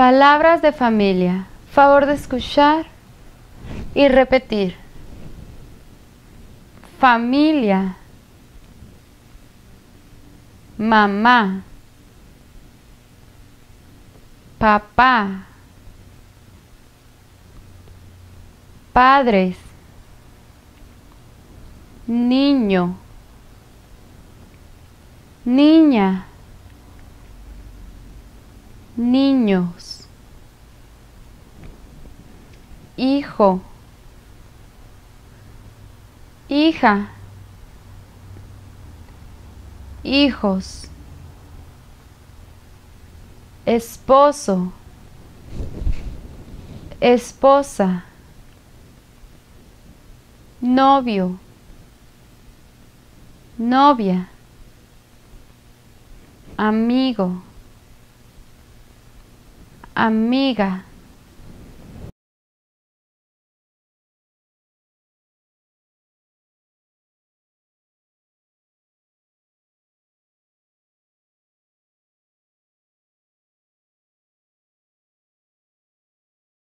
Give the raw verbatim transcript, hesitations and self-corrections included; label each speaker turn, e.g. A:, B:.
A: Palabras de familia. Favor de escuchar y repetir. Familia. Mamá. Papá. Padres. Niño. Niña. Niños. Hijo. Hija. Hijos. Esposo. Esposa. Novio. Novia. Amigo. Amiga.